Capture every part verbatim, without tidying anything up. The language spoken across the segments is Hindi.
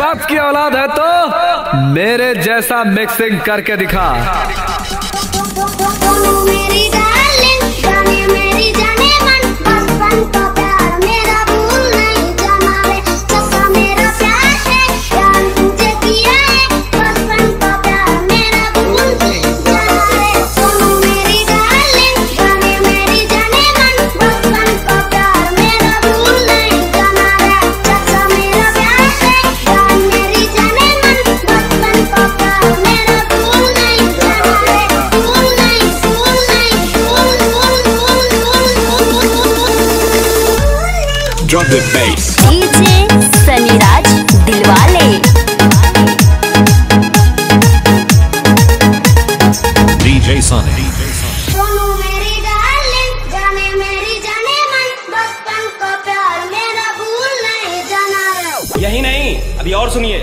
बाप की औलाद है तो मेरे जैसा मिक्सिंग करके दिखा। मेरी डार्लिंग जाने मेरी जाने मन बचपन का प्यार मेरा भूल नहीं जाना रे। सच्चा मेरा प्यार है प्यार तुझे किया है बचपन का प्यार मेरा भूल नहीं जाना रे। सोनू मेरी डार्लिंग जाने मेरी जाने मन बचपन का प्यार मेरा भूल नहीं जाना रे। सच्चा मेरा प्यार है प्यार मेरी जाने मन बचपन का प्यार मेरा भूल नहीं जाना रे। भूल नहीं भूल नहीं भूल भूल भूल भूल। Drop the bass. DJ Sunnyraj Dilwale. D J Sunny. Sonu मेरी डार्लिंग जाने मेरी जाने मन बचपन का प्यार मेरा भूल नहीं जाना रे। यही नहीं, अभी और सुनिए।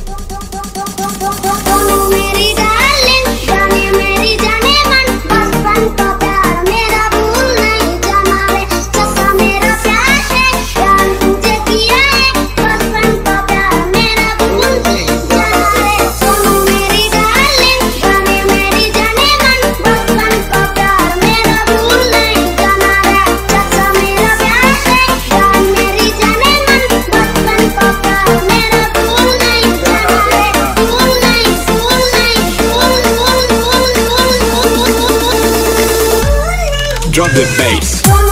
सोनू मेरी डार्लिंग जाने मेरी जाने मन बचपन का प्यार मेरा भूल नहीं जाना रे। सच्चा मेरा प्यार है प्यार तुझे किया है बचपन का प्यार मेरा भूल नहीं जाना रे। सोनू मेरी डार्लिंग जाने मेरी जाने मन बचपन का प्यार मेरा भूल नहीं जाना रे। सच्चा मेरा प्यार है प्यार मेरी जाने मन बचपन का प्यार मेरा भूल नहीं जाना रे। भूल नहीं भूल नहीं भूल भूल भूल भूल भूल। Drop the bass. सोनू